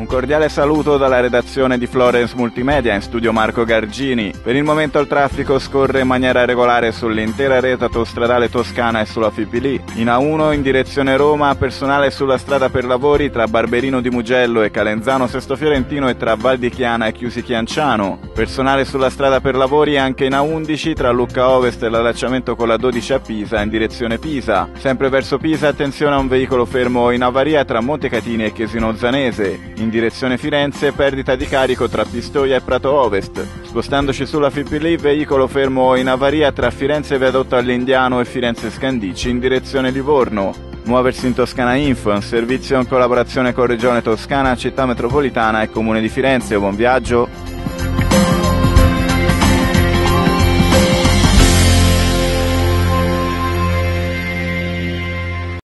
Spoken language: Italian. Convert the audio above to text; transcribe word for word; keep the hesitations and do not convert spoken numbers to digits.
cordiale saluto dalla redazione di Florence Multimedia, in studio Marco Gargini. Per il momento il traffico scorre in maniera regolare sull'intera rete autostradale toscana e sulla Fipili. In A uno in direzione Roma, personale sulla strada per lavori tra Barberino di Mugello e Calenzano Sesto Fiorentino e tra Val di Chiana e Chiusi Chianciano. Personale sulla strada per lavori anche in A undici tra Lucca Ovest e l'allacciamento con la dodici a Pisa in direzione Pisa. Sempre verso Pisa, attenzione a un veicolo fermo in avaria tra Montecatini e Chiesino Zanese. In direzione Firenze, perdita di carico tra Pistoia e Prato Ovest. Spostandoci sulla Fipili, veicolo fermo in avaria tra Firenze Viadotto all'Indiano e Firenze Scandici in direzione Livorno. Muoversi in Toscana Info, un servizio in collaborazione con Regione Toscana, Città Metropolitana e Comune di Firenze. Buon viaggio!